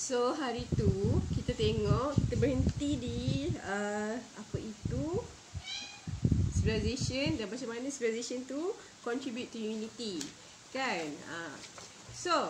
So hari tu kita tengok, kita berhenti di apa itu civilization dan macam mana civilization tu contribute to unity, kan? So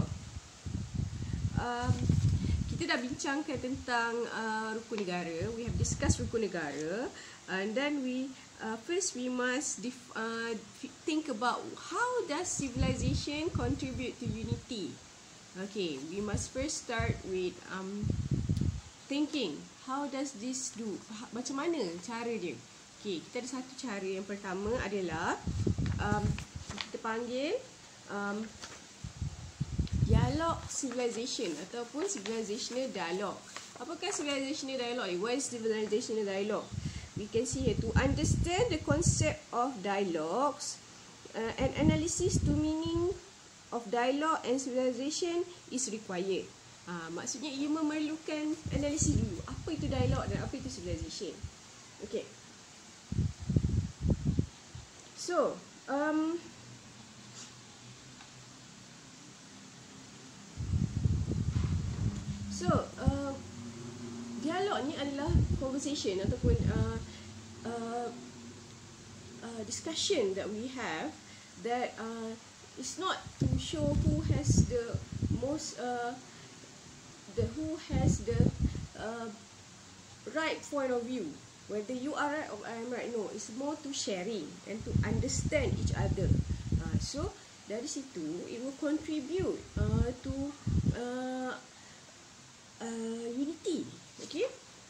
kita dah bincangkan tentang rukun negara. We have discussed rukun negara, and then first we must think about how does civilization contribute to unity. Okay, we must first start with thinking, how does this do? Macam mana cara dia? Okay, kita ada satu cara. Yang pertama adalah kita panggil dialog civilization ataupun civilizational dialogue. Apakah civilizational dialogue? What is civilizational dialogue? We can see here, to understand the concept of dialogues, an analysis to meaning of dialogue and civilization is required. Maksudnya ia memerlukan analisis dulu. Apa itu dialog dan apa itu civilization? Okay. So, dialog ni adalah conversation ataupun discussion that we have that it's not to show who has the most right point of view, whether you are right or I am right. No, it's more to sharing and to understand each other. So dari situ it will contribute to unity. Okay.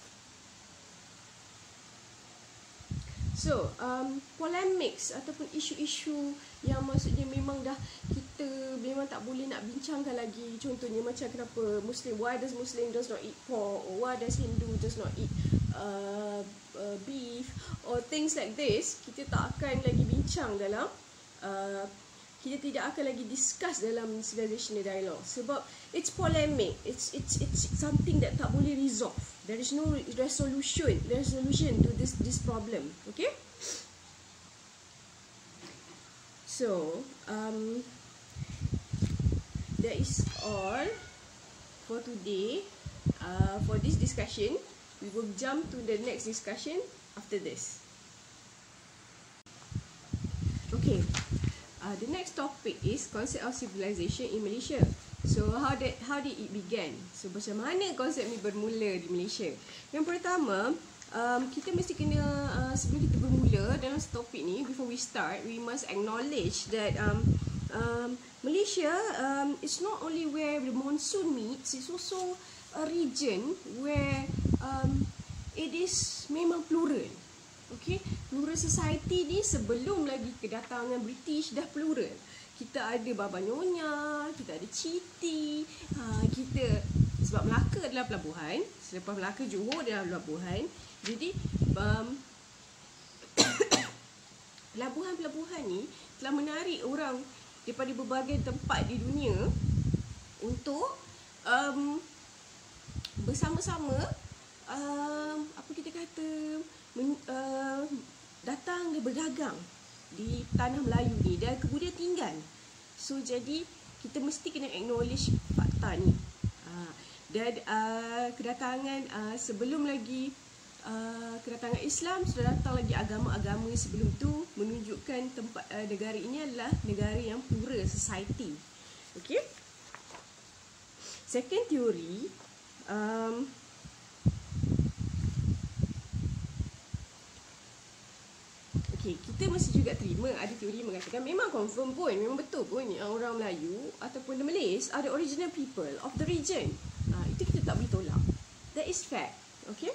So, polemics ataupun isu-isu yang maksudnya memang dah kita memang tak boleh nak bincangkan lagi. Contohnya macam kenapa why does Muslim does not eat pork, or why does Hindu does not eat beef, or things like this. Kita tak akan lagi bincang dalam kita tidak akan lagi discuss dalam civilizational dialogue sebab it's polemic, it's something that tak boleh resolve. There is no resolution to this problem. Okay. So that is all for today. For this discussion, we will jump to the next discussion after this. Okay. The next topic is concept of civilization in Malaysia. So how did it begin? So macam mana konsep ni bermula di Malaysia? Yang pertama, kita mesti kena sebelum kita bermula dalam topik ni, before we start, we must acknowledge that Malaysia is not only where the monsoon meets, it's also a region where it is memang plural. Okay, plural society ni sebelum lagi kedatangan British dah plural. Kita ada Baba Nyonya, kita ada Citi, kita sebab Melaka adalah pelabuhan, selepas Melaka Johor adalah pelabuhan. Jadi pelabuhan ni telah menarik orang daripada berbagai tempat di dunia untuk bersama-sama apa kita kata datang dan berdagang di tanah Melayu ni dan kemudian tinggal. So jadi kita mesti kena acknowledge fakta ni. Dan kedatangan sebelum lagi kedatangan Islam sudah datang lagi agama-agama sebelum tu menunjukkan tempat negara ini adalah negara yang plural society. Okay. Second theory, okay, kita mesti juga terima ada teori mengatakan memang confirm pun, memang betul pun orang Melayu ataupun the Malays are the original people of the region. Itu kita tak boleh tolak. That is fact. Okay.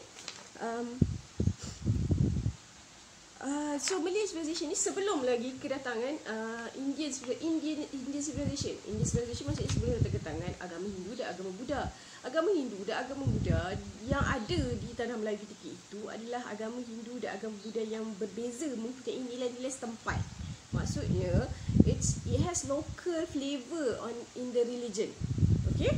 So Malay civilization ni sebelum lagi kedatangan Indian civilization. Indian civilization maksudnya sebelum kedatangan agama Hindu dan agama Buddha. Agama Hindu dan agama Buddha yang ada di tanah Melayu ketika itu adalah agama Hindu dan agama Buddha yang berbeza, mempunyai nilai-nilai setempat. Maksudnya it has local flavour in the religion. Okay.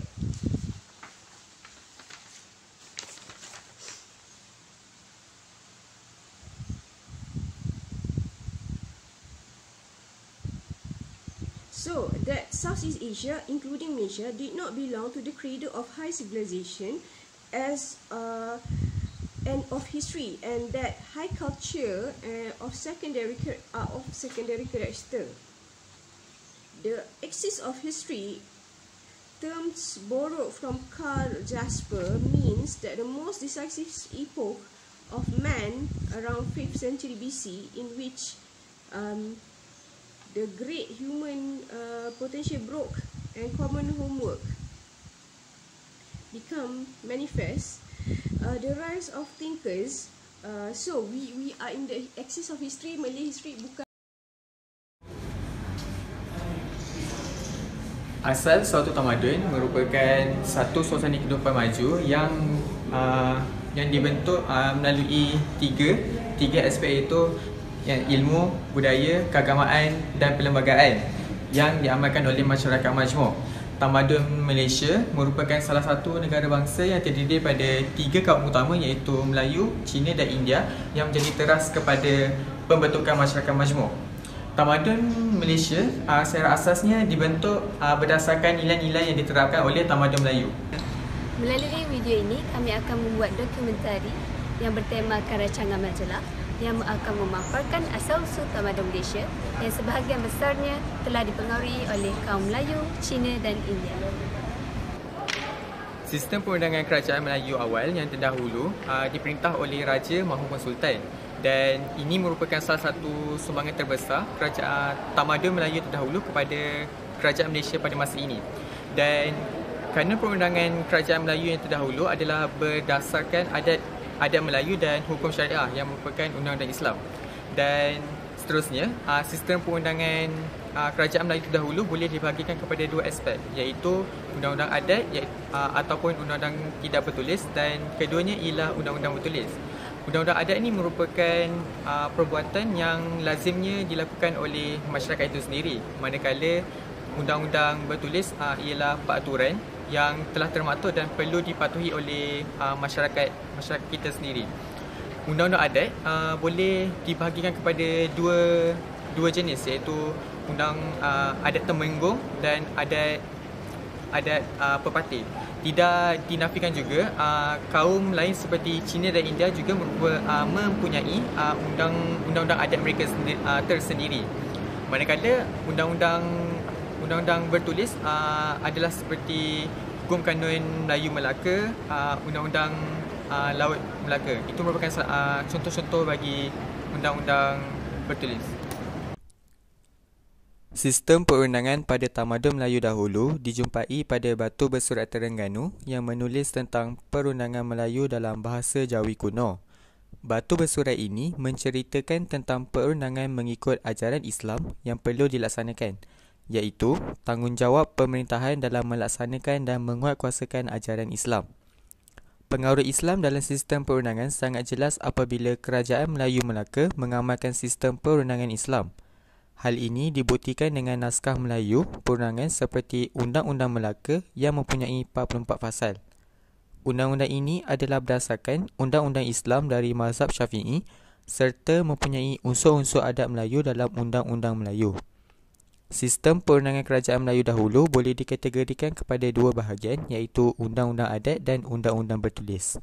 So that Southeast Asia, including Malaysia, did not belong to the cradle of high civilization as and of history, and that high culture of secondary character. The axis of history, terms borrowed from Karl Jasper, means that the most decisive epoch of man around 5th century BC, in which the great human potential broke and common homework become manifest. The rise of thinkers. So we are in the axis of history. Malay history bukan. Asal suatu tamadun merupakan satu suasana kehidupan maju yang dibentuk melalui tiga aspek, iaitu yang ilmu, budaya, keagamaan dan perlembagaan yang diamalkan oleh masyarakat majmuk. Tamadun Malaysia merupakan salah satu negara bangsa yang terdiri pada 3 kaum utama, iaitu Melayu, Cina dan India, yang menjadi teras kepada pembentukan masyarakat majmuk. Tamadun Malaysia secara asasnya dibentuk berdasarkan nilai-nilai yang diterapkan oleh tamadun Melayu. Melalui video ini, kami akan membuat dokumentari yang bertemakan rancangan majalah yang akan memaparkan asal-usul tamadun Malaysia yang sebahagian besarnya telah dipengaruhi oleh kaum Melayu, Cina dan India. Sistem perundangan kerajaan Melayu awal yang terdahulu diperintah oleh Raja maupun Sultan, dan ini merupakan salah satu sumbangan terbesar kerajaan tamadun Melayu terdahulu kepada kerajaan Malaysia pada masa ini. Dan kerana perundangan kerajaan Melayu yang terdahulu adalah berdasarkan adat Melayu dan hukum syariah yang merupakan undang-undang Islam. Dan seterusnya, sistem perundangan kerajaan Melayu terdahulu boleh dibahagikan kepada 2 aspek, iaitu undang-undang adat ataupun undang-undang tidak bertulis, dan keduanya ialah undang-undang bertulis. Undang-undang adat ini merupakan perbuatan yang lazimnya dilakukan oleh masyarakat itu sendiri, manakala undang-undang bertulis ialah peraturan yang telah termaktub dan perlu dipatuhi oleh masyarakat kita sendiri. Undang-undang adat boleh dibahagikan kepada dua jenis, iaitu adat temenggung dan adat pepatih. Tidak dinafikan juga kaum lain seperti Cina dan India juga mempunyai undang-undang adat mereka tersendiri. Manakala undang-undang bertulis adalah seperti Hukum Kanun Melayu Melaka, Undang-Undang Laut Melaka. Itu merupakan contoh-contoh bagi undang-undang bertulis. Sistem perundangan pada tamadun Melayu dahulu dijumpai pada batu bersurat Terengganu yang menulis tentang perundangan Melayu dalam bahasa Jawi kuno. Batu bersurat ini menceritakan tentang perundangan mengikut ajaran Islam yang perlu dilaksanakan, iaitu tanggungjawab pemerintahan dalam melaksanakan dan menguatkuasakan ajaran Islam. Pengaruh Islam dalam sistem perundangan sangat jelas apabila Kerajaan Melayu Melaka mengamalkan sistem perundangan Islam. Hal ini dibuktikan dengan naskah Melayu perundangan seperti Undang-Undang Melaka yang mempunyai 44 fasal. Undang-undang ini adalah berdasarkan Undang-Undang Islam dari mazhab Syafi'i serta mempunyai unsur-unsur adat Melayu dalam Undang-Undang Melayu. Sistem perundangan kerajaan Melayu dahulu boleh dikategorikan kepada 2 bahagian, iaitu Undang-Undang Adat dan Undang-Undang Bertulis.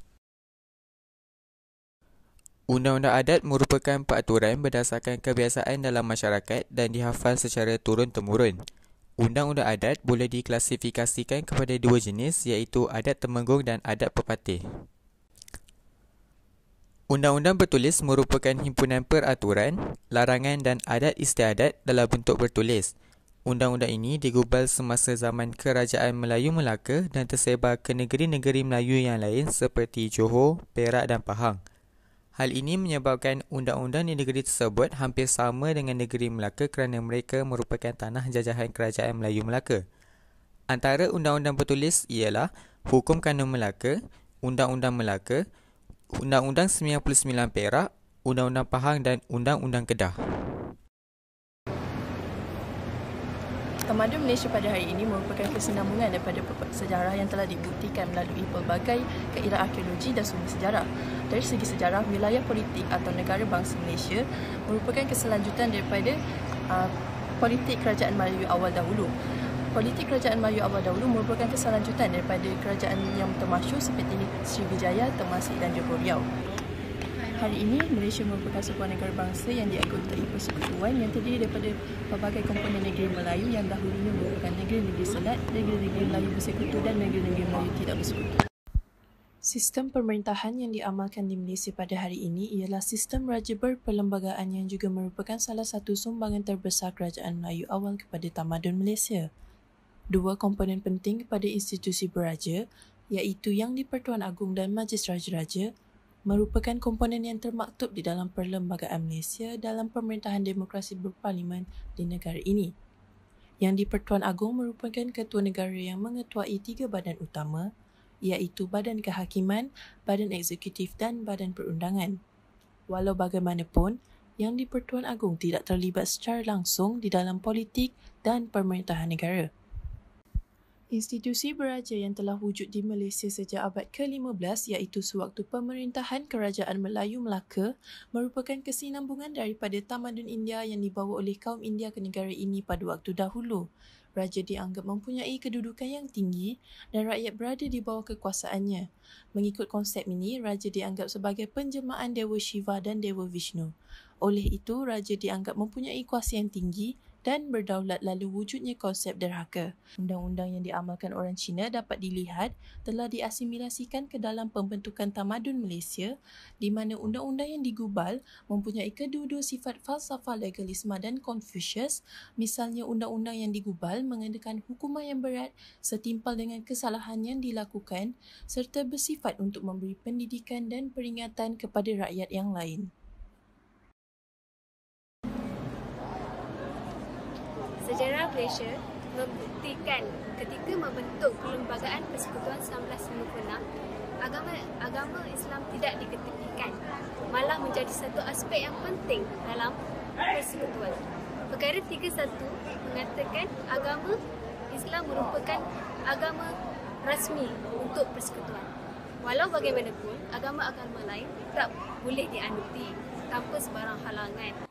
Undang-undang adat merupakan peraturan berdasarkan kebiasaan dalam masyarakat dan dihafal secara turun-temurun. Undang-undang adat boleh diklasifikasikan kepada 2 jenis, iaitu adat temenggung dan adat pepatih. Undang-undang bertulis merupakan himpunan peraturan, larangan dan adat istiadat dalam bentuk bertulis. Undang-undang ini digubal semasa zaman Kerajaan Melayu Melaka dan tersebar ke negeri-negeri Melayu yang lain seperti Johor, Perak dan Pahang. Hal ini menyebabkan undang-undang di negeri tersebut hampir sama dengan negeri Melaka kerana mereka merupakan tanah jajahan Kerajaan Melayu Melaka. Antara undang-undang bertulis ialah Hukum Kanun Melaka, Undang-Undang Melaka, Undang-Undang 99 Perak, Undang-Undang Pahang dan Undang-Undang Kedah. Tamadun Malaysia pada hari ini merupakan kesinambungan daripada sejarah yang telah dibuktikan melalui pelbagai keiraan arkeologi dan sumber sejarah. Dari segi sejarah, wilayah politik atau negara bangsa Malaysia merupakan keselanjutan daripada politik kerajaan Melayu awal dahulu. Politik kerajaan Melayu awal dahulu merupakan keselanjutan daripada kerajaan yang termasyhur seperti Sriwijaya, Temasek dan Johor Riau. Hari ini, Malaysia merupakan sebuah negara bangsa yang dianggota persekutuan yang terdiri daripada pelbagai komponen negeri Melayu yang dahulunya merupakan negeri-negeri selat, negeri-negeri Melayu bersekutu dan negeri-negeri Melayu tidak bersekutu. Sistem pemerintahan yang diamalkan di Malaysia pada hari ini ialah sistem raja berperlembagaan yang juga merupakan salah satu sumbangan terbesar kerajaan Melayu awal kepada tamadun Malaysia. Dua komponen penting kepada institusi beraja, iaitu Yang di-Pertuan Agong dan Majlis Raja-Raja, merupakan komponen yang termaktub di dalam perlembagaan Malaysia dalam pemerintahan demokrasi berparlimen di negara ini. Yang di-Pertuan Agong merupakan ketua negara yang mengetuai 3 badan utama, iaitu Badan Kehakiman, Badan Eksekutif dan Badan Perundangan. Walau bagaimanapun, Yang di-Pertuan Agong tidak terlibat secara langsung di dalam politik dan pemerintahan negara. Institusi beraja yang telah wujud di Malaysia sejak abad ke-15 iaitu sewaktu pemerintahan Kerajaan Melayu Melaka merupakan kesinambungan daripada tamadun India yang dibawa oleh kaum India ke negara ini pada waktu dahulu. Raja dianggap mempunyai kedudukan yang tinggi dan rakyat berada di bawah kekuasaannya. Mengikut konsep ini, raja dianggap sebagai penjelmaan Dewa Shiva dan Dewa Vishnu. Oleh itu, raja dianggap mempunyai kuasa yang tinggi dan berdaulat lalu wujudnya konsep derhaka. Undang-undang yang diamalkan orang Cina dapat dilihat telah diasimilasikan ke dalam pembentukan tamadun Malaysia di mana undang-undang yang digubal mempunyai kedua-dua sifat falsafah legalisme dan Confucius. Misalnya undang-undang yang digubal mengenakan hukuman yang berat setimpal dengan kesalahan yang dilakukan serta bersifat untuk memberi pendidikan dan peringatan kepada rakyat yang lain. Sejarah Malaysia membuktikan ketika membentuk Perlembagaan Persekutuan 1956, agama Islam tidak diketepikan, malah menjadi satu aspek yang penting dalam persekutuan. Perkara 31 mengatakan agama Islam merupakan agama rasmi untuk persekutuan. Walau bagaimanapun, agama-agama lain tak boleh dianuti tanpa sebarang halangan.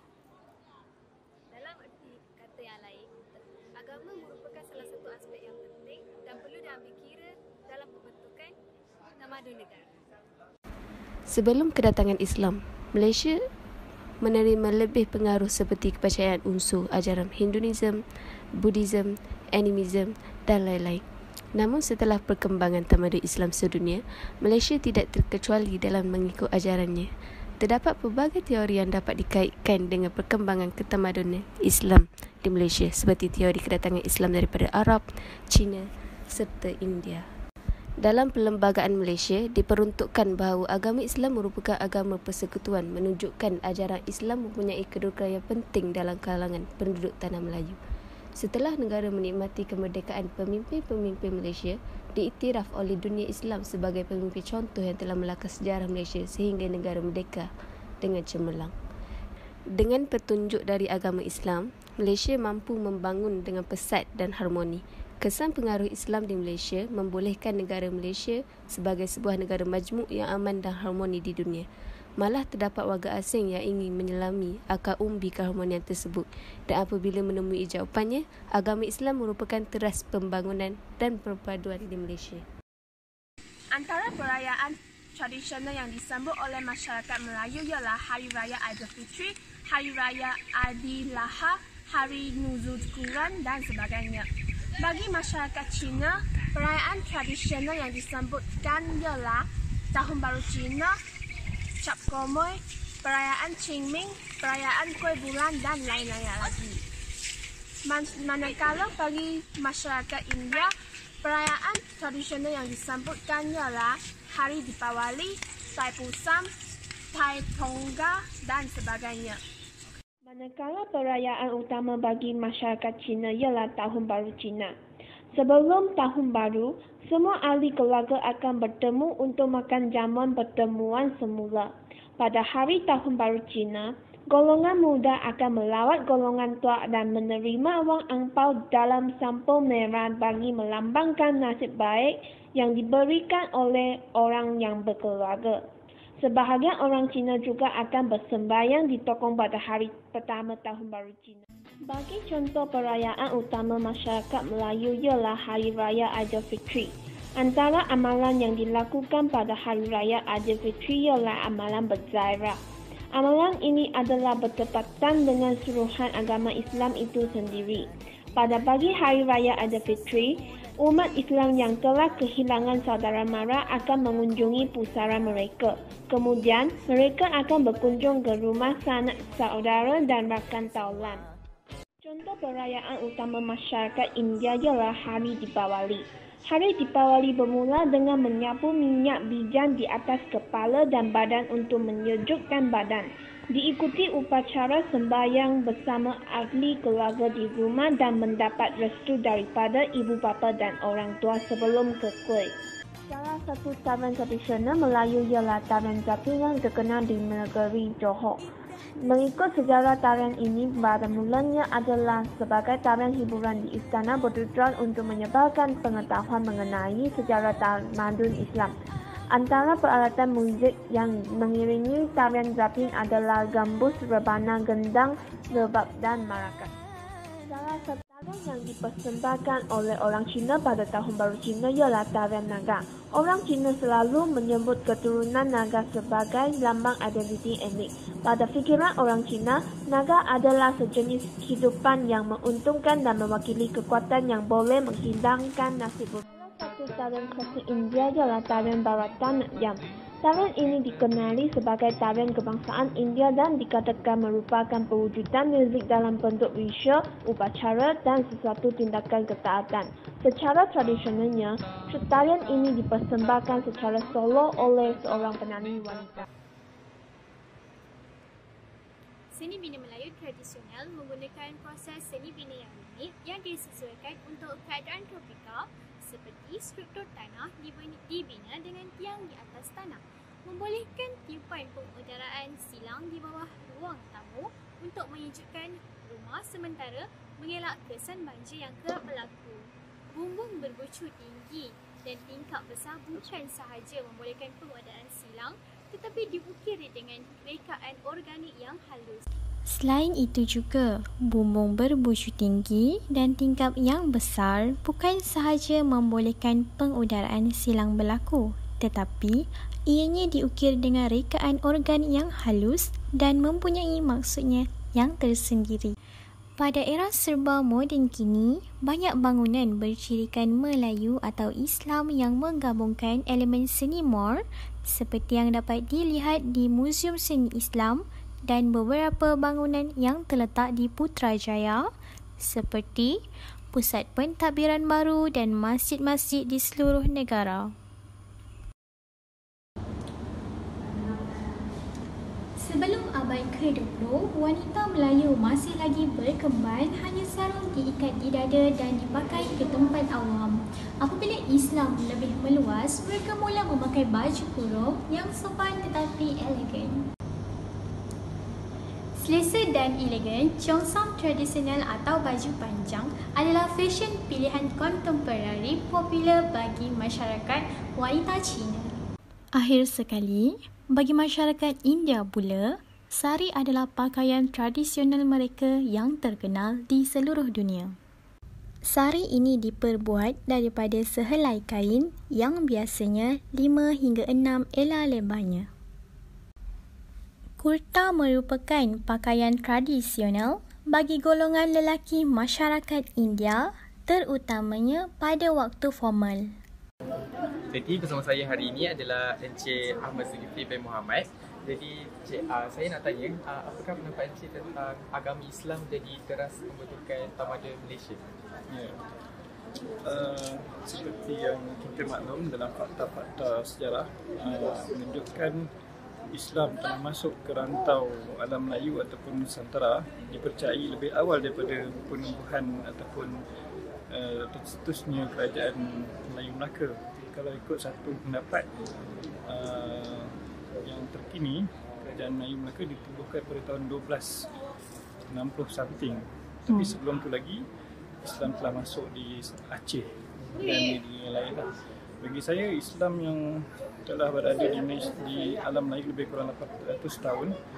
Agama merupakan salah satu aspek yang penting dan perlu diambil kira dalam pembentukan tamadun negara. Sebelum kedatangan Islam, Malaysia menerima lebih pengaruh seperti kepercayaan unsur ajaran Hinduism, Buddhism, Animism dan lain-lain. Namun setelah perkembangan tamadun Islam sedunia, Malaysia tidak terkecuali dalam mengikut ajarannya. Terdapat pelbagai teori yang dapat dikaitkan dengan perkembangan ketamadunan Islam di Malaysia seperti teori kedatangan Islam daripada Arab, Cina serta India. Dalam Perlembagaan Malaysia diperuntukkan bahawa agama Islam merupakan agama persekutuan menunjukkan ajaran Islam mempunyai kedudukan yang penting dalam kalangan penduduk tanah Melayu. Setelah negara menikmati kemerdekaan, pemimpin-pemimpin Malaysia diiktiraf oleh dunia Islam sebagai pemimpin contoh yang telah melakar sejarah Malaysia sehingga negara merdeka dengan cemerlang. Dengan petunjuk dari agama Islam, Malaysia mampu membangun dengan pesat dan harmoni. Kesan pengaruh Islam di Malaysia membolehkan negara Malaysia sebagai sebuah negara majmuk yang aman dan harmoni di dunia. Malah terdapat warga asing yang ingin menyelami akar umbi keharmonian tersebut dan apabila menemui jawapannya, agama Islam merupakan teras pembangunan dan perpaduan di Malaysia. Antara perayaan tradisional yang disambut oleh masyarakat Melayu ialah Hari Raya Aidilfitri, Hari Raya Aidiladha, Hari Nuzul Quran dan sebagainya. Bagi masyarakat Cina, perayaan tradisional yang disambutkan ialah Tahun Baru Cina, Cap Komoy, perayaan Qingming, perayaan Kuih Bulan dan lain-lain lagi. Manakala bagi masyarakat India, perayaan tradisional yang disambutkan ialah Hari Deepawali, Thaipusam, Thai Thongga dan sebagainya. Manakala perayaan utama bagi masyarakat Cina ialah Tahun Baru Cina. Sebelum Tahun Baru, semua ahli keluarga akan bertemu untuk makan jamuan pertemuan semula. Pada hari Tahun Baru Cina, golongan muda akan melawat golongan tua dan menerima wang angpau dalam sampul merah bagi melambangkan nasib baik yang diberikan oleh orang yang berkeluarga. Sebahagian orang Cina juga akan bersembahyang di tokong pada hari pertama Tahun Baru Cina. Bagi contoh perayaan utama masyarakat Melayu ialah Hari Raya Aidilfitri. Antara amalan yang dilakukan pada Hari Raya Aidilfitri ialah amalan berzairah. Amalan ini adalah bertepatan dengan suruhan agama Islam itu sendiri. Pada pagi Hari Raya Aidilfitri, umat Islam yang telah kehilangan saudara mara akan mengunjungi pusara mereka. Kemudian, mereka akan berkunjung ke rumah sanak saudara dan rakan taulan. Contoh perayaan utama masyarakat India ialah Hari Deepawali. Hari Deepawali bermula dengan menyapu minyak bijan di atas kepala dan badan untuk menyejukkan badan. Diikuti upacara sembahyang bersama ahli keluarga di rumah dan mendapat restu daripada ibu bapa dan orang tua sebelum ke kuil. Salah satu tarian tradisional Melayu ialah tarian Zapin yang terkenal di negeri Johor. Mengikut sejarah tarian ini pada mulanya adalah sebagai tarian hiburan di istana bertujuan untuk menyebarkan pengetahuan mengenai sejarah tamadun Islam. Antara peralatan muzik yang mengiringi tarian Zapin adalah gambus, rebana, gendang, rebab dan marakas. Salah satu tarian yang dipersembahkan oleh orang Cina pada Tahun Baru Cina ialah tarian naga. Orang Cina selalu menyebut keturunan naga sebagai lambang identiti etnik. Pada fikiran orang Cina, naga adalah sejenis kehidupan yang menguntungkan dan mewakili kekuatan yang boleh menghilangkan nasib buruk. Salah satu tarian klasik India ialah tarian Bharatanatyam. Tarian ini dikenali sebagai tarian kebangsaan India dan dikatakan merupakan perwujudan muzik dalam bentuk ritual, upacara dan sesuatu tindakan ketaatan. Secara tradisionalnya, tarian ini dipersembahkan secara solo oleh seorang penyanyi wanita. Seni bina Melayu tradisional menggunakan proses seni bina yang unik yang disesuaikan untuk keadaan tropika seperti struktur tanah dibina dengan tiang di atas tanah, membolehkan tiupan pengudaraan silang di bawah ruang tamu untuk menyejukkan rumah sementara mengelak kesan banjir yang kerap berlaku. Bumbung berbucu tinggi dan tingkap besar bukan sahaja membolehkan pengudaraan silang tetapi diukir dengan rekaan organik yang halus. Selain itu juga, bumbung berbucu tinggi dan tingkap yang besar bukan sahaja membolehkan pengudaraan silang berlaku, tetapi ianya diukir dengan rekaan organik yang halus dan mempunyai maksudnya yang tersendiri. Pada era serba moden kini, banyak bangunan bercirikan Melayu atau Islam yang menggabungkan elemen seni Mor seperti yang dapat dilihat di Muzium Seni Islam dan beberapa bangunan yang terletak di Putrajaya seperti pusat pentadbiran baru dan masjid-masjid di seluruh negara. Sebelum abad ke-20, wanita Melayu masih lagi berkemban, hanya sarung diikat di dada dan dipakai ke tempat awam. Apabila Islam lebih meluas, mereka mula memakai baju kurung yang sopan tetapi elegan. Selesa dan elegan, cheongsam tradisional atau baju panjang adalah fashion pilihan kontemporari popular bagi masyarakat wanita Cina. Akhir sekali, bagi masyarakat India pula, sari adalah pakaian tradisional mereka yang terkenal di seluruh dunia. Sari ini diperbuat daripada sehelai kain yang biasanya 5 hingga 6 ela lebarnya. Kurta merupakan pakaian tradisional bagi golongan lelaki masyarakat India, terutamanya pada waktu formal. Jadi bersama saya hari ini adalah Encik Ahmad Zulkifli bin Muhammad. Jadi Encik, saya nak tanya, apakah pendapat Encik tentang agama Islam jadi teras membentukkan tamadun Malaysia? Ya. Seperti yang kita maklum dalam fakta-fakta sejarah menunjukkan Islam telah masuk ke rantau alam Melayu ataupun Nusantara dipercayai lebih awal daripada penubuhan ataupun tercetusnya kerajaan Melayu Melaka. Kalau ikut satu pendapat yang terkini, kerajaan Melayu Melaka ditubuhkan pada tahun 1260 something. Tapi sebelum tu lagi Islam telah masuk di Aceh dan di lain lah. Bagi saya, Islam yang telah berada di alam Melayu lebih kurang 800 tahun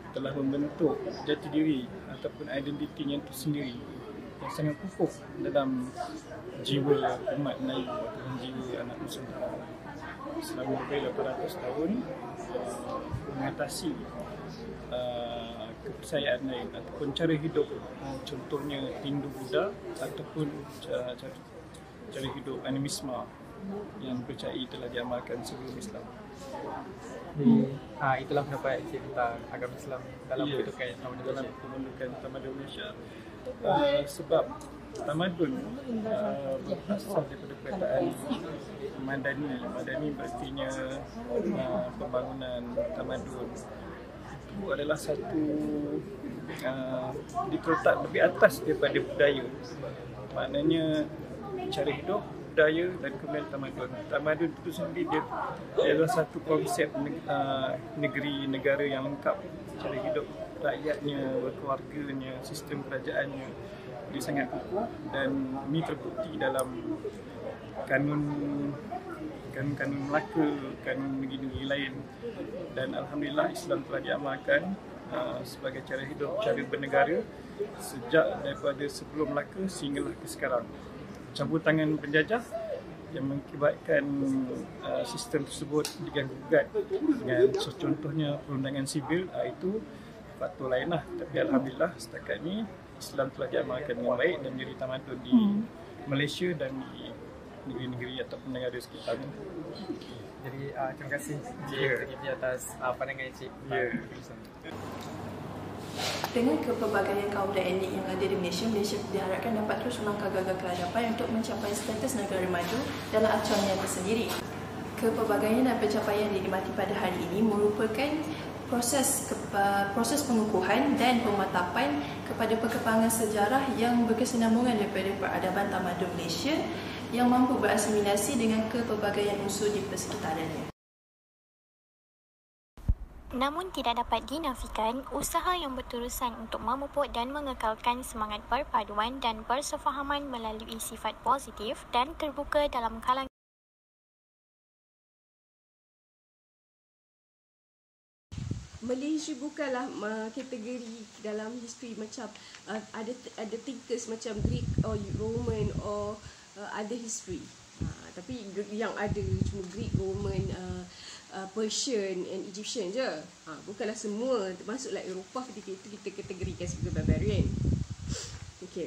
telah membentuk jati diri ataupun identitinya itu sendiri yang sangat kukuh dalam jiwa umat Melayu ataupun jiwa anak Nusantara selama lebih 800 tahun mengatasi kepercayaan lain ataupun cara hidup, contohnya Hindu Buddha ataupun cara hidup animisme yang percayai telah diamalkan sebelum Islam. Jadi itulah pendapat Encik tentang agama Islam dalam pembentukan tamadun Malaysia. Sebab tamadun berasal daripada perkataan madani berartinya pembangunan tamadun itu adalah satu diterletak lebih atas daripada budaya, maknanya cara hidup, budaya dan kemudian tamadun. Tamadun itu sendiri dia adalah satu konsep negeri negara yang lengkap, cara hidup rakyatnya, berkeluarganya, sistem kerajaannya dia sangat kukuh dan ini terbukti dalam kanun Melaka, kanun negeri-negeri lain, dan alhamdulillah Islam telah diamalkan sebagai cara hidup, cara bernegara sejak daripada sebelum Melaka sehinggalah ke sekarang. Campur tangan penjajah yang mengakibatkan sistem tersebut diganggu-gugat dengan contohnya perundangan sivil, itu faktor lain lah. Tapi alhamdulillah setakat ini Islam telah diamalkan dengan baik dan menjadi tamadun di Malaysia dan di negeri-negeri ataupun negara sekitarnya. Jadi terima kasih Encik atas pandangan Encik. Dengan kepelbagaian kaum dan etnik yang ada di Malaysia, Malaysia diharapkan dapat terus melangkah gagah ke hadapan untuk mencapai status negara maju dalam acuannya tersendiri. Kepelbagaian dan pencapaian yang dinikmati pada hari ini merupakan proses pengukuhan dan pemantapan kepada perkembangan sejarah yang berkesinambungan daripada peradaban tamadun Malaysia yang mampu berasimilasi dengan kepelbagaian unsur di persekitarannya. Namun tidak dapat dinafikan, usaha yang berterusan untuk memupuk dan mengekalkan semangat perpaduan dan persefahaman melalui sifat positif dan terbuka dalam kalangan Malaysia bukanlah kategori dalam history macam ada thinkers macam Greek or Roman or other history. Tapi yang ada cuma Greek, Roman, Persian and Egyptian je. Bukanlah semua termasuklah Eropah ketika itu kita kategorikan sebagai barbarian. Okay.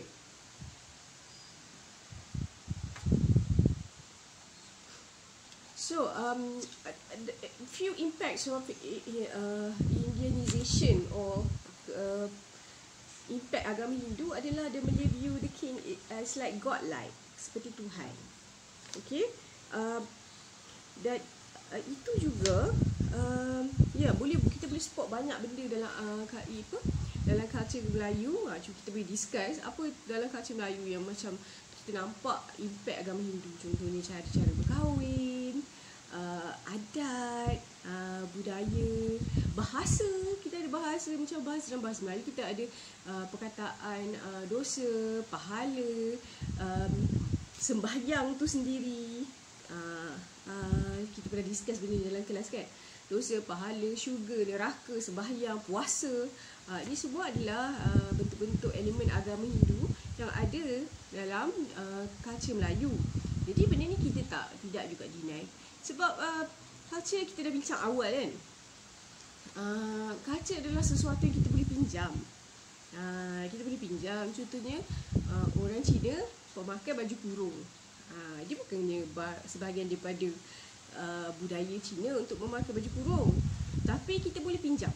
So, few impacts of Indianization or impact agama Hindu adalah the Malay view the king as like God-like, seperti Tuhan. Okay, dan itu juga boleh kita boleh spot banyak benda dalam dalam culture Melayu. Cuma kita boleh discuss apa dalam culture Melayu yang macam kita nampak impact agama Hindu. Contohnya cara-cara berkahwin, adat, budaya, bahasa. Kita ada bahasa macam dalam bahasa Melayu kita ada perkataan dosa, pahala, sembahyang tu sendiri. Kita pernah discuss benda dalam kelas kan. Dosa, pahala, syurga, neraka, sembahyang, puasa. Ini semua adalah bentuk-bentuk elemen agama Hindu yang ada dalam culture Melayu. Jadi benda ni kita tidak juga deny. Sebab culture kita dah bincang awal kan. Culture adalah sesuatu yang kita boleh pinjam. Kita boleh pinjam. Contohnya orang Cina memakai baju kurung. Dia bukannya sebahagian daripada budaya Cina untuk memakai baju kurung, tapi kita boleh pinjam.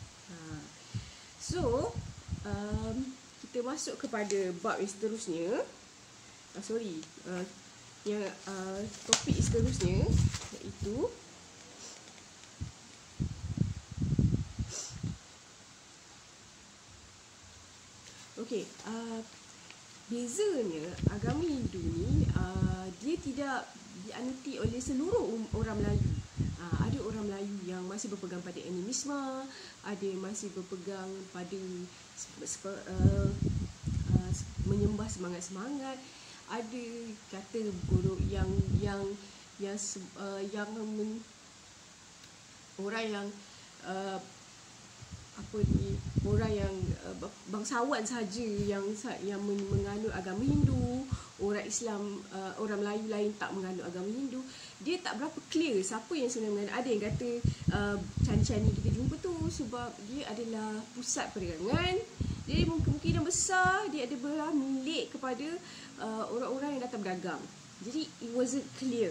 So kita masuk kepada bab yang seterusnya. Topik seterusnya iaitu bezanya agama Hindu ni dia tidak dianuti oleh seluruh orang Melayu. Ada orang Melayu yang masih berpegang pada animisme, ada yang masih berpegang pada menyembah semangat-semangat, ada kata buruk yang orang yang orang yang bangsawan saja yang menganut agama Hindu, orang Islam, orang Melayu lain tak menganut agama Hindu. Dia tak berapa clear siapa yang sebenarnya menganut. Ada yang kata candi-candi kita jumpa tu sebab dia adalah pusat perdagangan. Jadi kemungkinan besar dia adalah milik kepada orang-orang yang datang berdagang. Jadi it wasn't clear.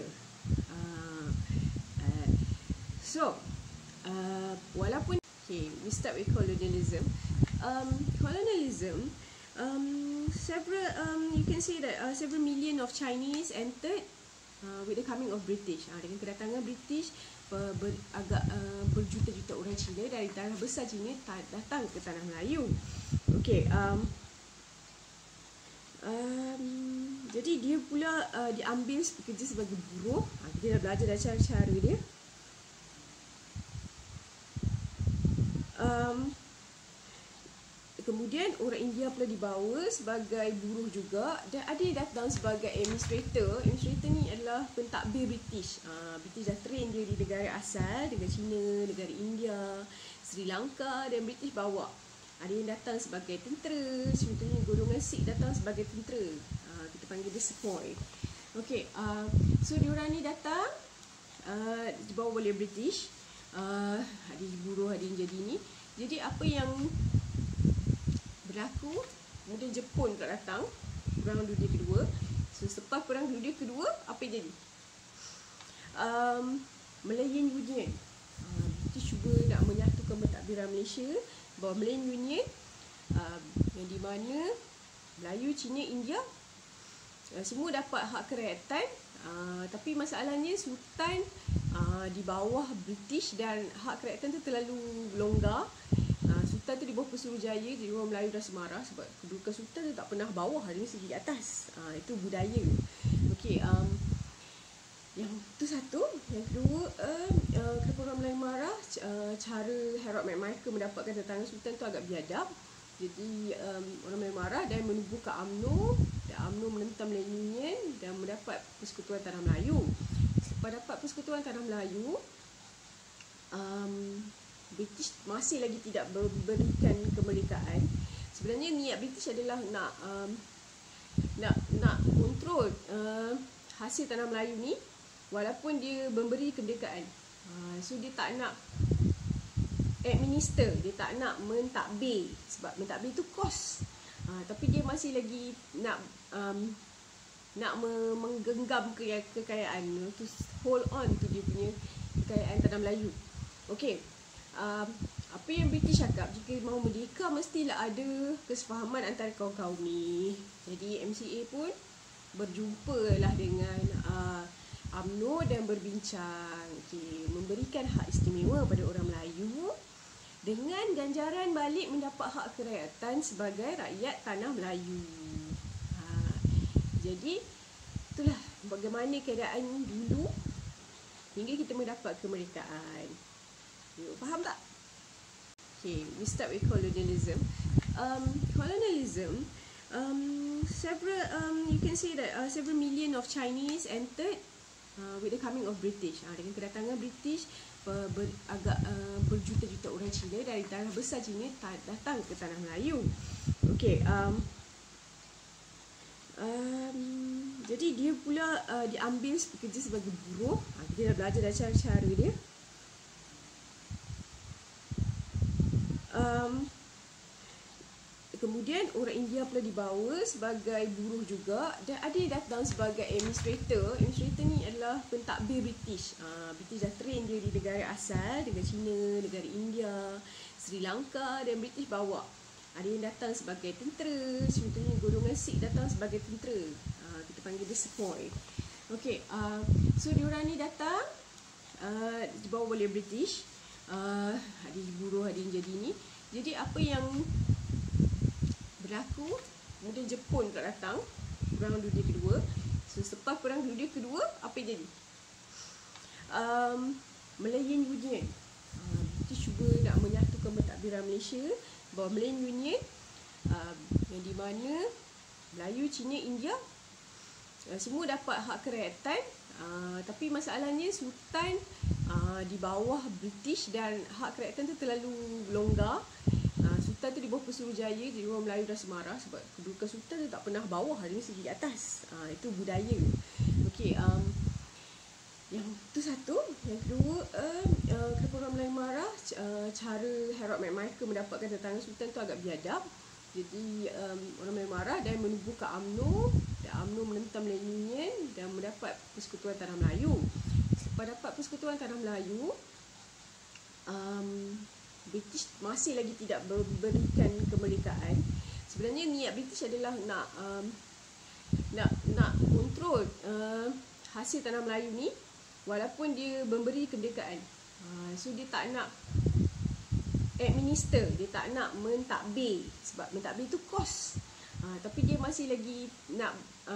Walaupun we start with colonialism. Colonialism, you can see that several million of Chinese entered with the coming of British. Dengan kedatangan British, berjuta-juta orang Cina dari tanah besar Cina datang ke tanah Melayu. Jadi dia pula diambil bekerja sebagai buruh. Kita dah belajar dah cara-cara dia. Kemudian orang India pula dibawa sebagai buruh juga, dan ada yang datang sebagai administrator. Administrator ni adalah pentadbir British. British dah train dia di negara asal, negara China, negara India, Sri Lanka, dan British bawa. Ada yang datang sebagai tentera, contohnya golongan Sikh datang sebagai tentera. Kita panggil dia sepoy. So diorang ni datang dibawa oleh British. Ada buruh, ada yang jadi ni. Jadi apa yang berlaku, kemudian Jepun pula datang, Perang Dunia Kedua. So selepas Perang Dunia Kedua, apa yang jadi? Malayan Union. Kita cuba nak menyatukan pentadbiran Malaysia, bahawa Malayan Union yang di mana Melayu, Cina, India semua dapat hak kerakyatan. Tapi masalahnya Sultan di bawah British dan hak kerakyatan tu terlalu longgar. Sultan tu di bawah Pesuruhjaya, jadi orang Melayu rasa marah sebab kedudukan Sultan tu tak pernah bawah, dia mesti di atas. Itu budaya. Yang tu satu. Yang kedua, kenapa orang Melayu marah? Cara Harold McMichael mendapatkan tantangan Sultan tu agak biadab. Jadi orang Melayu marah dan menubuhkan UMNO. Dan UMNO menentang Malayan Union dan mendapat Persekutuan Tanah Melayu. Selepas dapat Persekutuan Tanah Melayu, British masih lagi tidak memberikan kemerdekaan. Sebenarnya niat British adalah nak kontrol hasil tanah Melayu ni walaupun dia memberi kemerdekaan. So dia tak nak administer, dia tak nak mentadbir sebab mentadbir tu kos. Tapi dia masih lagi nak menggenggam kekayaan, to hold on to dia punya kekayaan tanah Melayu. Apa yang British cakap, jika mahu merdeka mestilah ada kesefahaman antara kaum-kaum ni. Jadi MCA pun berjumpalah dengan UMNO dan berbincang, memberikan hak istimewa pada orang Melayu dengan ganjaran balik mendapat hak kerakyatan sebagai rakyat tanah Melayu. Jadi itulah bagaimana keadaan dulu hingga kita mendapat kemerdekaan. Faham tak? We start with colonialism. Colonialism, you can see that several million of Chinese entered with the coming of British. Dengan kedatangan British, berjuta-juta orang Cina dari tanah besar Cina datang ke tanah Melayu. Jadi dia pula diambil bekerja sebagai buruh. Kita dah belajar dah cara-cara dia. Kemudian orang India pula dibawa sebagai buruh juga, dan ada yang datang sebagai administrator. Administrator ni adalah pentadbir British. British dah train dia di negara asal, negara China, negara India, Sri Lanka, dan British bawa. Ada yang datang sebagai tentera, contohnya golongan Sikh datang sebagai tentera. Kita panggil dia sepoy. So diorang ni datang dibawa oleh British. Ada buruh, ada yang jadi ni. Jadi apa yang berlaku, kemudian Jepun pula datang, Perang Dunia Kedua. So selepas Perang Dunia Kedua, apa yang jadi? Malayan Union. Kita cuba nak menyatukan pentadbiran Malaysia, bahawa Malayan Union yang di mana Melayu, Cina, India semua dapat hak kerakyatan. Tapi masalahnya Sultan di bawah British dan hak kerakyatan tu terlalu longgar. Sultan tu di bawah Pesuruhjaya, jadi orang Melayu rasa marah sebab kedudukan sultan tu tak pernah bawah, dia mesti di atas. Itu budaya. Okey, yang tu satu. Yang kedua, kenapa orang Melayu marah? Cara Harold McMichael mendapatkan tantangan sultan tu agak biadab. Jadi orang Melayu marah dan menubuh ke UMNO, dan UMNO menentang Land Union dan mendapat Persekutuan Tanah Melayu. Selepas dapat Persekutuan Tanah Melayu, British masih lagi tidak berikan kemerdekaan. Sebenarnya niat British adalah nak kontrol hasil tanah Melayu ni walaupun dia memberi kemerdekaan. So dia tak nak administer, dia tak nak mentadbir sebab mentadbir tu kos. Tapi dia masih lagi nak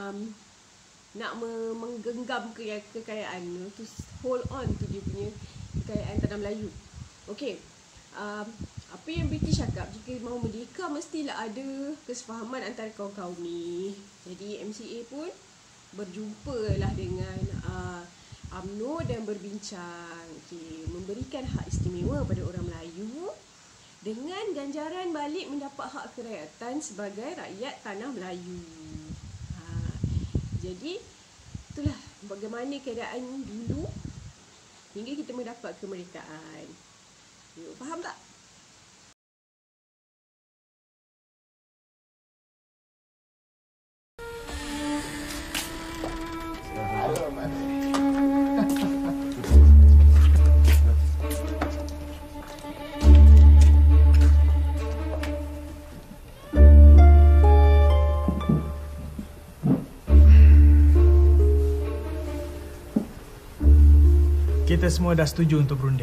menggenggam kekayaan, to hold on to dia punya kekayaan tanah Melayu. Okey. Apa yang British cakap, jika mahu merdeka mestilah ada kesefahaman antara kaum-kaum ni. Jadi MCA pun berjumpalah dengan UMNO dan berbincang, memberikan hak istimewa pada orang Melayu dengan ganjaran balik mendapat hak kerakyatan sebagai rakyat tanah Melayu. Jadi itulah bagaimana keadaan dulu hingga kita mendapat kemerdekaan. Faham tak? Kita semua dah setuju untuk berunding.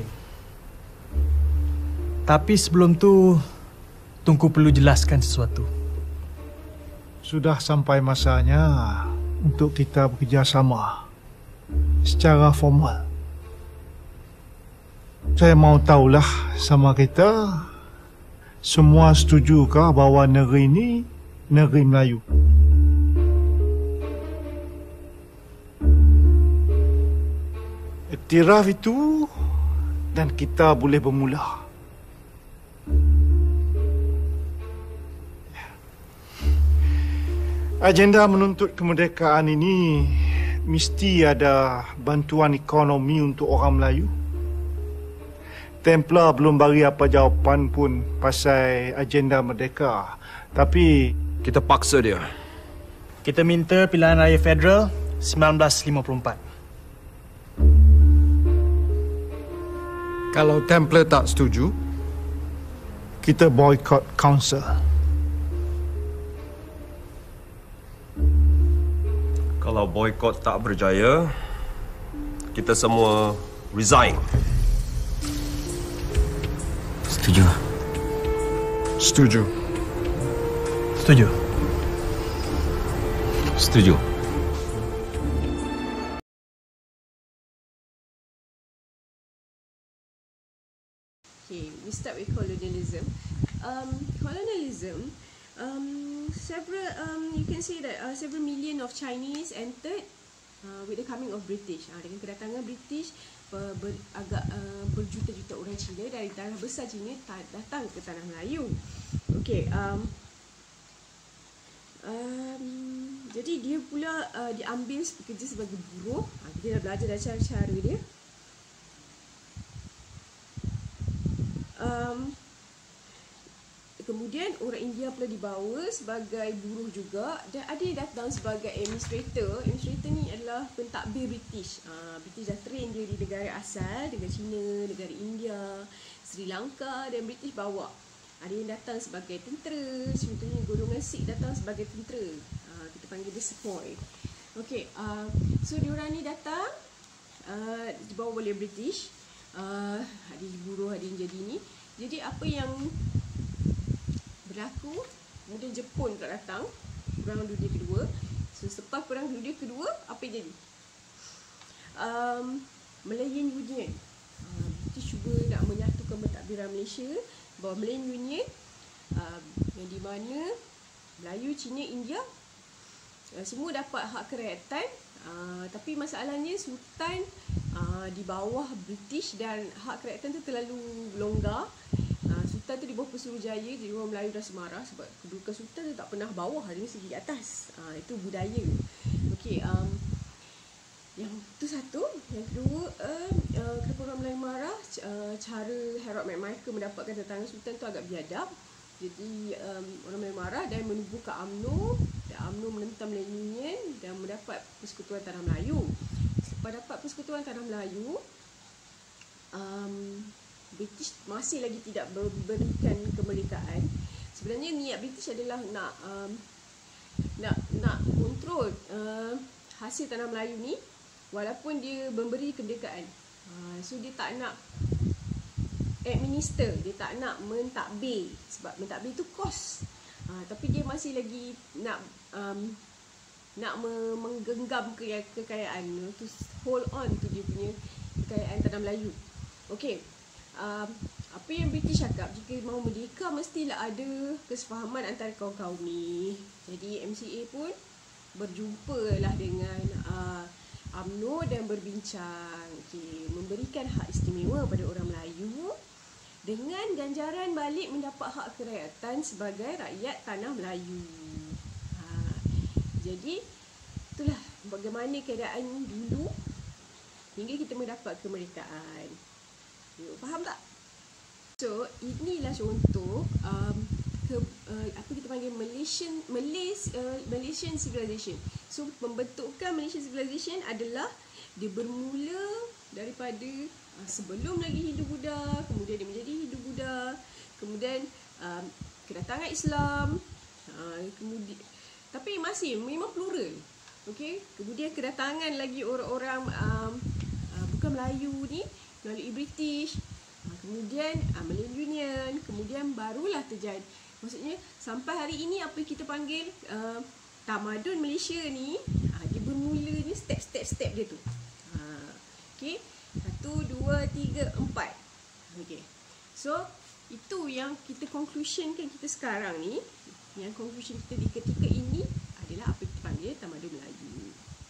Tapi sebelum tu, Tunku perlu jelaskan sesuatu. Sudah sampai masanya untuk kita bekerjasama secara formal. Saya mau tahulah sama kita, semua setujukah bahawa negeri ini negeri Melayu? Iktiraf itu dan kita boleh bermula. Agenda menuntut kemerdekaan ini mesti ada bantuan ekonomi untuk orang Melayu. Templar belum bagi apa jawapan pun pasal agenda merdeka. Tapi kita paksa dia. Kita minta pilihan raya federal 1954. Kalau Templar tak setuju, kita boycott council. Kalau boycott tak berjaya, kita semua resign. Setuju. Setuju. Setuju. Setuju. Okay, we start with colonialism. Colonialism, you can say that several million of Chinese entered with the coming of British. Dengan kedatangan British, agak berjuta-juta orang Cina dari tanah besar Cina datang ke tanah Melayu. Okay, jadi dia pula diambil bekerja sebagai buruh. Kita dah belajar dah cara-cara dia. Kemudian orang India pula dibawa sebagai buruh juga, dan ada yang datang sebagai administrator. Administrator ni adalah pentadbir British. British dah train dia di negara asal, negara China, negara India, Sri Lanka, dan British bawa. Ada yang datang sebagai tentera, contohnya golongan Sikh datang sebagai tentera. Kita panggil dia sepoy. Okay, so diorang ni datang dibawa oleh British. Ada buruh, ada yang jadi ni. Jadi apa yang berlaku, kemudian Jepun pula datang, Perang Dunia Kedua. So selepas Perang Dunia Kedua, apa yang jadi? Malayan Union. Kita cuba nak menyatukan pentadbiran Malaysia bahawa Malayan Union yang di mana Melayu, Cina, India semua dapat hak kerakyatan. Tapi masalahnya Sultan di bawah British dan hak kerajaan tu terlalu longgar. Sultan tu di bawah Pesuruhjaya, jadi orang Melayu rasa marah sebab kedudukan Sultan tu tak pernah bawah, dia mesti di atas. Itu budaya. Okey, yang tu satu. Yang kedua, kenapa orang Melayu marah? Cara Harold McMichael mendapatkan tentang Sultan tu agak biadab. Jadi orang Melayu marah dan menubuh ke UMNO, dan UMNO menentang Melayu Union dan mendapat Persekutuan Tanah Melayu. Selepas dapat Persekutuan Tanah Melayu, British masih lagi tidak memberikan kemerdekaan. Sebenarnya niat British adalah nak kontrol hasil tanah Melayu ni walaupun dia memberi kemerdekaan. So dia tak nak administer, dia tak nak mentadbir sebab mentadbir tu kos. Tapi dia masih lagi nak menggenggam kekayaan, to hold on to dia punya kekayaan tanah Melayu. Okey. Apa yang British cakap, jika mahu merdeka mestilah ada kesefahaman antara kaum-kaum ni. Jadi MCA pun berjumpa lah dengan UMNO dan berbincang, memberikan hak istimewa pada orang Melayu dengan ganjaran balik mendapat hak kerakyatan sebagai rakyat tanah Melayu. Jadi itulah bagaimana keadaan dulu hingga kita mendapat kemerdekaan. Faham tak? So, inilah contoh apa kita panggil Malaysian civilization. So, pembentukan Malaysian civilization adalah dia bermula daripada sebelum lagi Hindu-Buddha, kemudian dia menjadi Hindu-Buddha, kemudian kedatangan Islam, kemudian tapi masih memang plural. Okey, kemudian kedatangan lagi orang-orang bukan Melayu ni melalui British, kemudian Melayu Union, kemudian barulah terjadi. Maksudnya sampai hari ini apa yang kita panggil tamadun Malaysia ni, dia bermula ni step dia tu. Okey, 1, 2, 3, 4. Okey. So itu yang kita conclusionkan kita sekarang ni. Yang conclusion kita di ketika ini adalah apa yang kita panggil tamadun Melayu.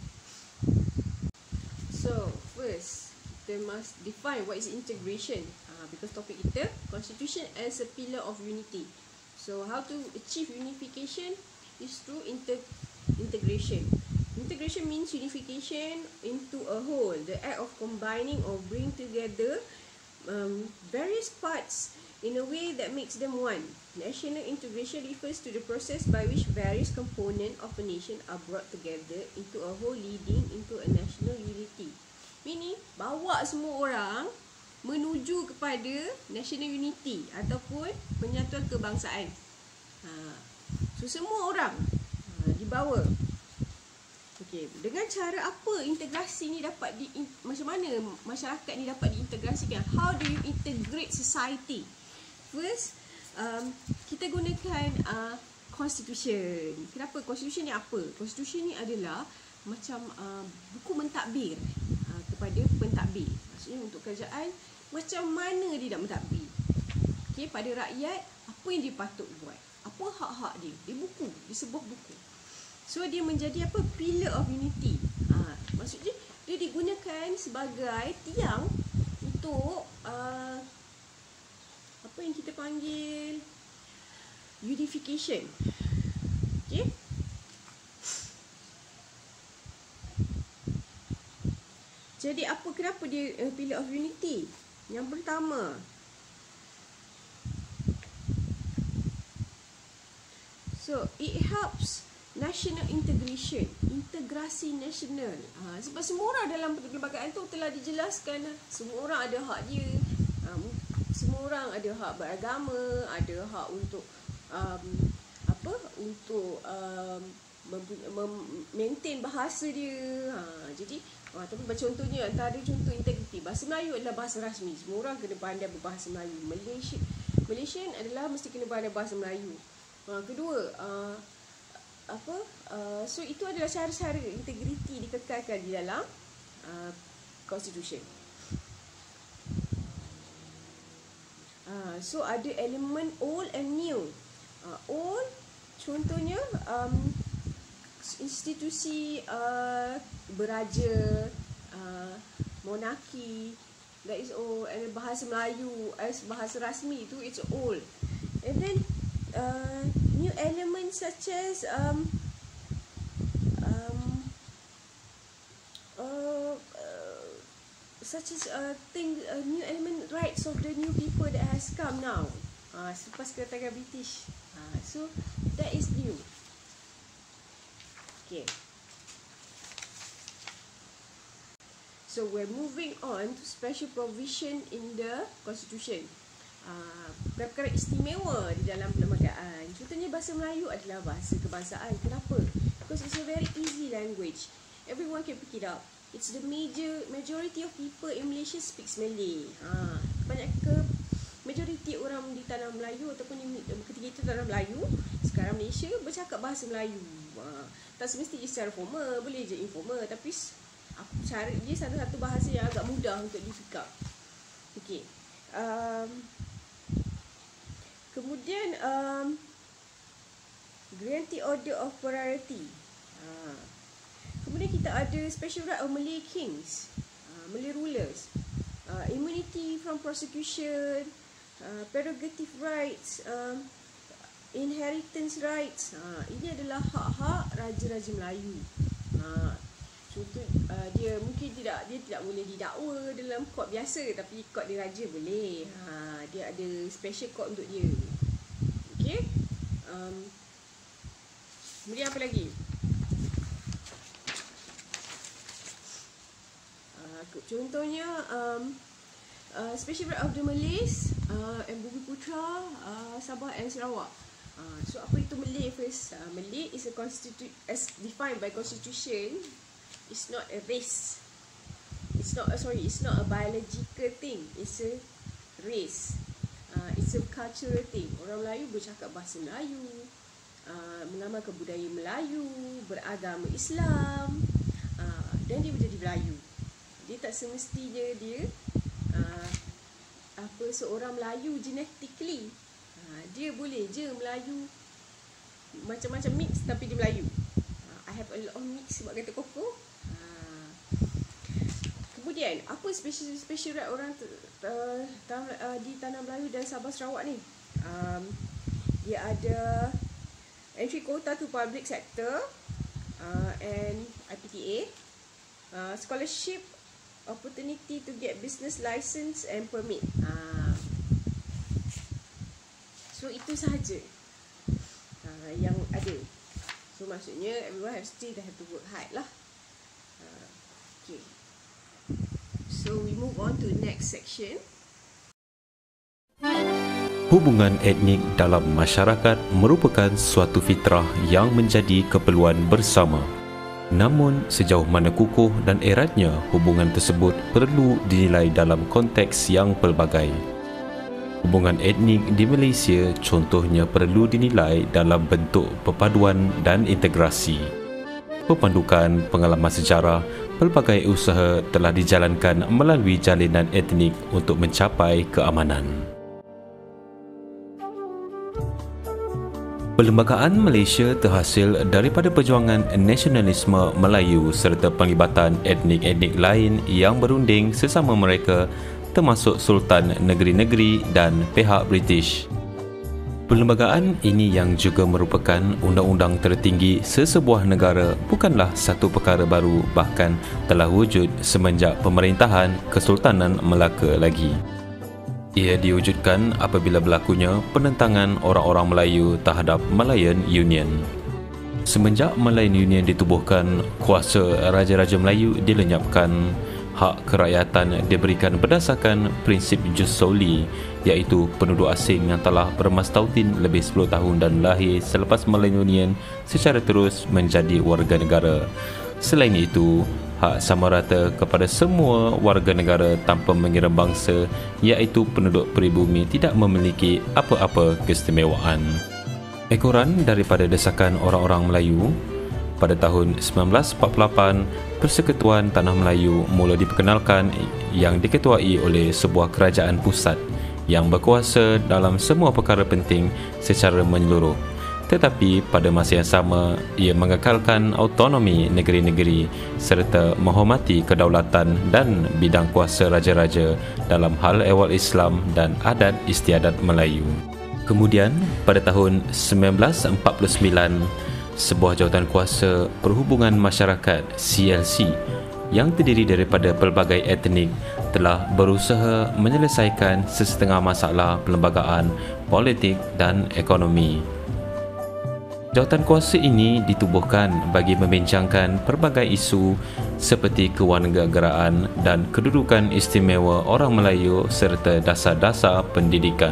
So first, kita must define what is integration, because topik kita constitution as a pillar of unity. So how to achieve unification is through integration. Integration means unification into a whole, the act of combining or bringing together various parts in a way that makes them one. National integration refers to the process by which various components of a nation are brought together into a whole, leading into a national unity. Ini bawa semua orang menuju kepada national unity ataupun penyatuan kebangsaan. So semua orang dibawa. Okey, dengan cara apa integrasi ni dapat macam mana masyarakat ni dapat diintegrasikan? How do you integrate society? First, kita gunakan constitution. Kenapa? Constitution ni apa? Constitution ni adalah macam buku mentadbir kepada pentadbir. Maksudnya untuk kerajaan, macam mana dia nak mentadbir. Okey, pada rakyat, apa yang dia patut buat? Apa hak-hak dia? Dia buku, dia sebuah buku. So dia menjadi apa? Pillar of unity. Maksudnya dia digunakan sebagai tiang untuk apa yang kita panggil unification. Okey? Jadi kenapa dia pillar of unity? Yang pertama, so it helps national integration, integrasi nasional. Sebab semua orang dalam perlembagaan tu telah dijelaskan, semua orang ada hak dia. Semua orang ada hak beragama, ada hak untuk untuk maintain bahasa dia. Jadi tapi contohnya antara contoh integriti, bahasa Melayu adalah bahasa rasmi. Semua orang kena pandai berbahasa Melayu. Malaysian adalah mesti kena pandai bahasa Melayu. Kedua, so itu adalah cara-cara integriti dikekalkan di dalam constitution. So ada elemen old and new. Old contohnya institusi beraja, monarki, that is old. And bahasa Melayu as bahasa rasmi itu it's old. And then new elements such as new element rights of the new people that has come now. Selepas kedatangan British. So that is new. Okay. So we're moving on to special provision in the Constitution. Perkara istimewa di dalam perlembagaan. Contohnya bahasa Melayu adalah bahasa kebangsaan. Kenapa? Because it's a very easy language. Everyone can pick it up. It's the majority of people in Malaysia speaks Malay. Majority orang di tanah Melayu ataupun ketika itu tanah Melayu, sekarang Malaysia bercakap bahasa Melayu. Tak semestinya secara formal, boleh je informal, tapi cara dia satu bahasa yang agak mudah untuk di pick up. Okay. Kemudian Granting Order of Priority. Kemudian kita ada Special Right of Malay Kings, Malay Rulers, Immunity from Prosecution, Prerogative Rights, Inheritance Rights. Ini adalah hak-hak Raja-Raja Melayu. Contoh, dia mungkin dia tidak boleh didakwa dalam kod biasa, tapi kod dia raja boleh. Dia ada special kod untuk dia. Okey. Kemudian apa lagi? Contohnya Special Right of the Malays and Bumiputra, Sabah and Sarawak. So apa itu Malay first? Malay is as defined by Constitution. It's not a race. It's not a biological thing. It's a race. It's a cultural thing. Orang Melayu bercakap bahasa Melayu, mengamalkan budaya Melayu, beragama Islam, dan dia menjadi Melayu. Dia tak semestinya dia seorang Melayu genetically. Dia boleh je Melayu macam-macam mix tapi dia Melayu. I have a lot of mix sebab kata koko. Kemudian apa special right orang di tanah Melayu dan Sabah Sarawak ni? Dia ada entry quota to public sector and IPTA, scholarship, opportunity to get business license and permit. So itu sahaja yang ada. So maksudnya everyone still have to work hard lah. Okay. So we move on to next section. Hubungan etnik dalam masyarakat merupakan suatu fitrah yang menjadi keperluan bersama. Namun, sejauh mana kukuh dan eratnya hubungan tersebut perlu dinilai dalam konteks yang pelbagai. Hubungan etnik di Malaysia contohnya perlu dinilai dalam bentuk perpaduan dan integrasi. Pemandukan pengalaman sejarah, pelbagai usaha telah dijalankan melalui jalinan etnik untuk mencapai keamanan. Perlembagaan Malaysia terhasil daripada perjuangan nasionalisme Melayu serta penglibatan etnik-etnik lain yang berunding sesama mereka, termasuk Sultan negeri-negeri dan pihak British. Perlembagaan ini yang juga merupakan undang-undang tertinggi sesebuah negara bukanlah satu perkara baru, bahkan telah wujud semenjak pemerintahan Kesultanan Melaka lagi. Ia diwujudkan apabila berlakunya penentangan orang-orang Melayu terhadap Malayan Union. Semenjak Malayan Union ditubuhkan, kuasa Raja-Raja Melayu dilenyapkan. Hak kerakyatan diberikan berdasarkan prinsip jus soli, iaitu penduduk asing yang telah bermastautin lebih 10 tahun dan lahir selepas Malayan Union secara terus menjadi warga negara. Selain itu, hak sama rata kepada semua warga negara tanpa mengira bangsa, iaitu penduduk peribumi, tidak memiliki apa-apa keistimewaan. Ekoran daripada desakan orang-orang Melayu, pada tahun 1948, Persekutuan Tanah Melayu mula diperkenalkan yang diketuai oleh sebuah kerajaan pusat yang berkuasa dalam semua perkara penting secara menyeluruh. Tetapi pada masa yang sama, ia mengekalkan autonomi negeri-negeri serta menghormati kedaulatan dan bidang kuasa raja-raja dalam hal ehwal Islam dan adat istiadat Melayu. Kemudian, pada tahun 1949, sebuah jawatan kuasa perhubungan masyarakat CLC yang terdiri daripada pelbagai etnik telah berusaha menyelesaikan sesetengah masalah perlembagaan, politik dan ekonomi. Jawatan kuasa ini ditubuhkan bagi membincangkan pelbagai isu seperti kewarganegaraan dan kedudukan istimewa orang Melayu serta dasar-dasar pendidikan.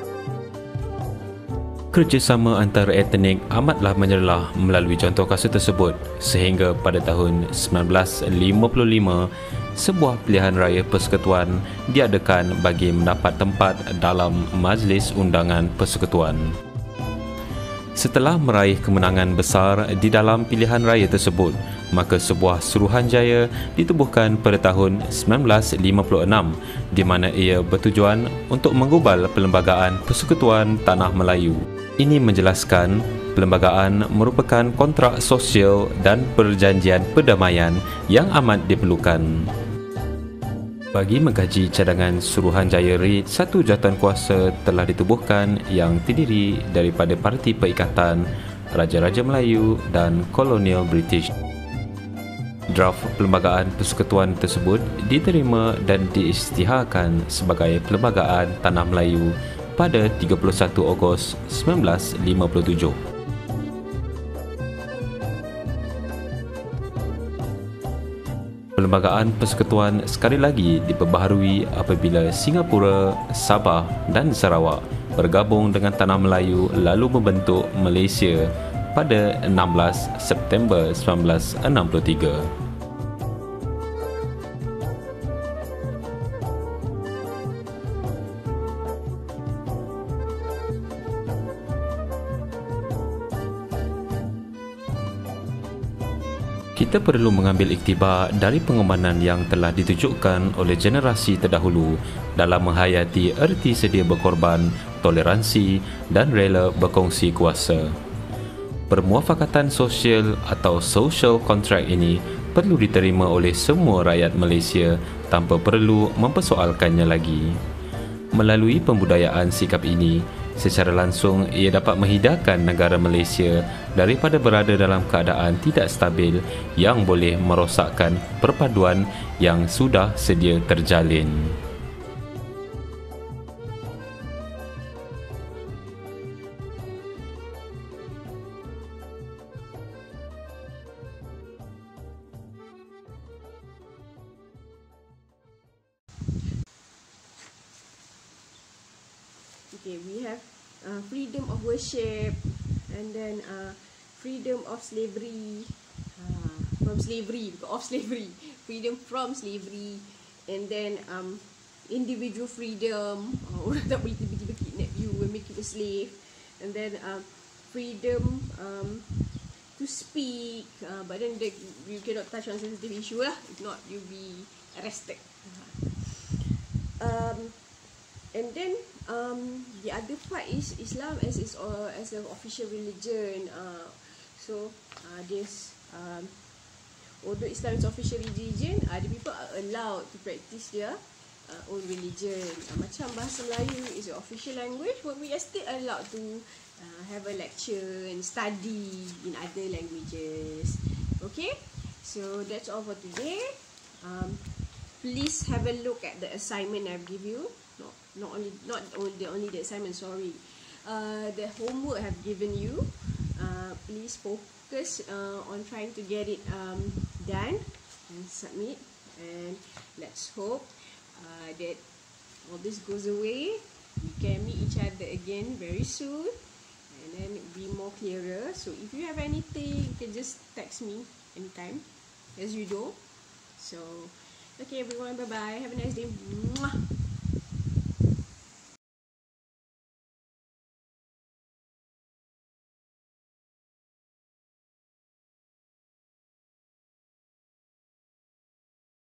Kerjasama antara etnik amatlah menyelah melalui contoh kuasa tersebut sehingga pada tahun 1955 sebuah pilihan raya persekutuan diadakan bagi mendapat tempat dalam Majlis Undangan Persekutuan. Setelah meraih kemenangan besar di dalam pilihan raya tersebut, maka sebuah Suruhanjaya ditubuhkan pada tahun 1956 di mana ia bertujuan untuk menggubal Perlembagaan Persekutuan Tanah Melayu. Ini menjelaskan perlembagaan merupakan kontrak sosial dan perjanjian perdamaian yang amat diperlukan. Bagi mengkaji cadangan Suruhanjaya REIT, satu jawatan kuasa telah ditubuhkan yang terdiri daripada Parti Perikatan, Raja-Raja Melayu dan Kolonial British. Draft Perlembagaan Persekutuan tersebut diterima dan diisytiharkan sebagai Perlembagaan Tanah Melayu pada 31 Ogos 1957. Perlembagaan Persekutuan sekali lagi diperbaharui apabila Singapura, Sabah dan Sarawak bergabung dengan Tanah Melayu lalu membentuk Malaysia pada 16 September 1963. Kita perlu mengambil iktibar dari pengorbanan yang telah ditunjukkan oleh generasi terdahulu dalam menghayati erti sedia berkorban, toleransi dan rela berkongsi kuasa. Permuafakatan sosial atau social contract ini perlu diterima oleh semua rakyat Malaysia tanpa perlu mempersoalkannya lagi. Melalui pembudayaan sikap ini, secara langsung ia dapat menghindarkan negara Malaysia daripada berada dalam keadaan tidak stabil yang boleh merosakkan perpaduan yang sudah sedia terjalin. Okay, we have freedom of worship, and then freedom of slavery, from slavery, of slavery, freedom from slavery, and then individual freedom, orang tak boleh tiba-tiba kidnap you and make you a slave, and then freedom to speak, but then you cannot touch on sensitive issue lah, if not you'll be arrested. And then the other part is Islam as an official religion. So this although Islam is official religion, the people are allowed to practice their own religion. Macam bahasa Melayu is an official language, but we are still allowed to have a lecture and study in other languages. Okay, so that's all for today. Please have a look at the assignment I've given you. Not only the assignment, sorry. The homework I have given you. Please focus on trying to get it done and submit. And let's hope that all this goes away. We can meet each other again very soon, and then be more clearer. So if you have anything, you can just text me anytime, as you do. So okay, everyone, bye bye. Have a nice day. Mwah.